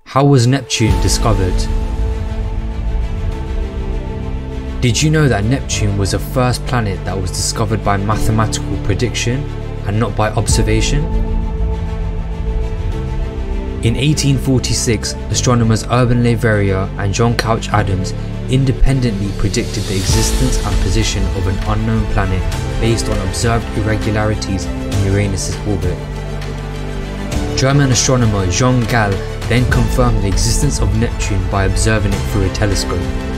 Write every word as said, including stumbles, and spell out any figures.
How was Neptune discovered? Did you know that Neptune was the first planet that was discovered by mathematical prediction and not by observation? In eighteen forty-six, astronomers Urbain Verrier and John Adams independently predicted the existence and position of an unknown planet based on observed irregularities in Uranus' orbit. German astronomer Johann Galle then confirmed the existence of Neptune by observing it through a telescope.